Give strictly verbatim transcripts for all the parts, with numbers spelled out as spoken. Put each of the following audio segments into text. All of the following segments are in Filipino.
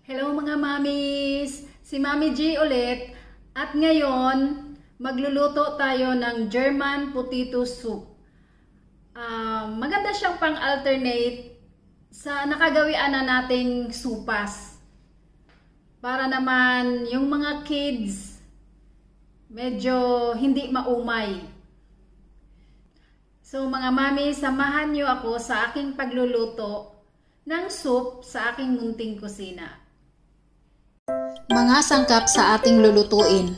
Hello mga mamis! Si Mami G ulit at ngayon magluluto tayo ng German potato soup. Uh, maganda siyang pang-alternate sa nakagawian na nating supas. Para naman yung mga kids medyo hindi maumay. So mga mami, samahan niyo ako sa aking pagluluto ng soup sa aking munting kusina. Mga sangkap sa ating lulutuin: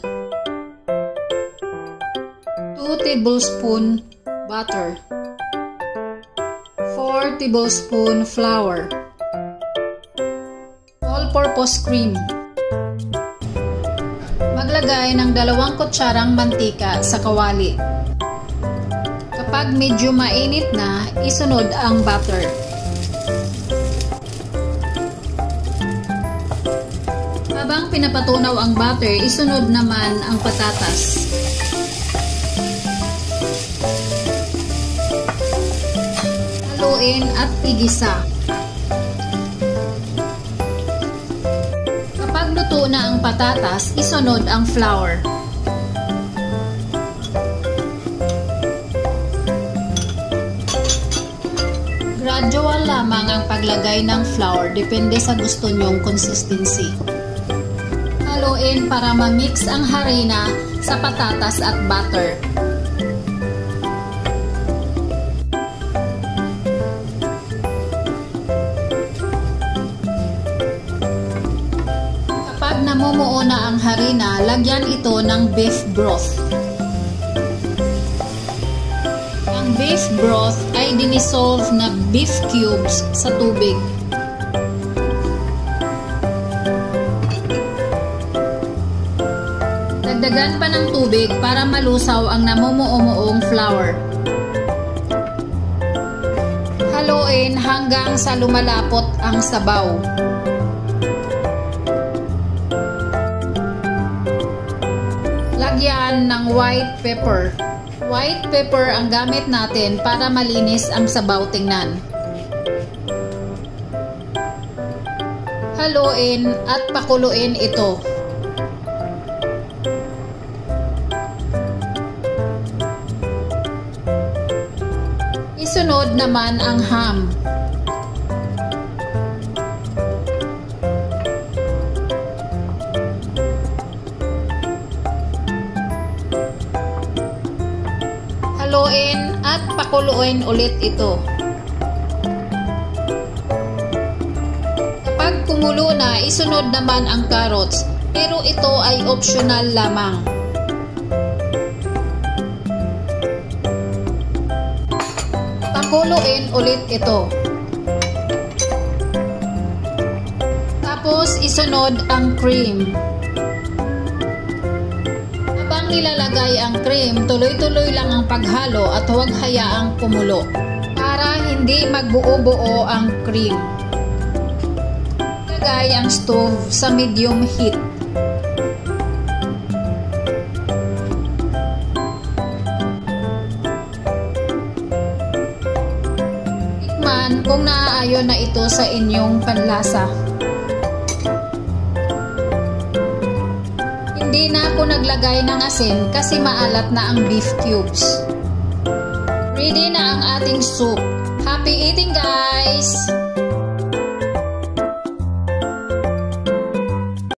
two tablespoons butter, four tablespoons flour, all-purpose cream. Maglagay ng dalawang kutsarang mantika sa kawali. Kapag medyo mainit na, isunod ang butter. Habang pinapatunaw ang butter, isunod naman ang patatas. Haluin at igisa. Kapag luto na ang patatas, isunod ang flour. Gradual lamang ang paglagay ng flour, depende sa gusto nyong consistency. Haluin para ma-mix ang harina sa patatas at butter. Kapag namumuo na ang harina, lagyan ito ng beef broth. Ang beef broth ay dinisolve na beef cubes sa tubig. Dagdagan pa ng tubig para malusaw ang namumuo-muong flour. Haluin hanggang sa lumalapot ang sabaw. Lagyan ng white pepper. White pepper ang gamit natin para malinis ang sabaw tingnan. Haluin at pakuluin ito. Isunod naman ang ham. Haluin at pakuluin ulit ito. Kapag kumulo na, isunod naman ang carrots, pero ito ay optional lamang. Pakuluin ulit ito. Tapos isunod ang cream. Habang nilalagay ang cream, tuloy-tuloy lang ang paghalo at huwag hayaang kumulo para hindi magbuo-buo ang cream. Lagay ang stove sa medium heat. Kung naaayon na ito sa inyong panlasa. Hindi na ako naglagay ng asin kasi maalat na ang beef cubes. Ready na ang ating soup. Happy eating, guys!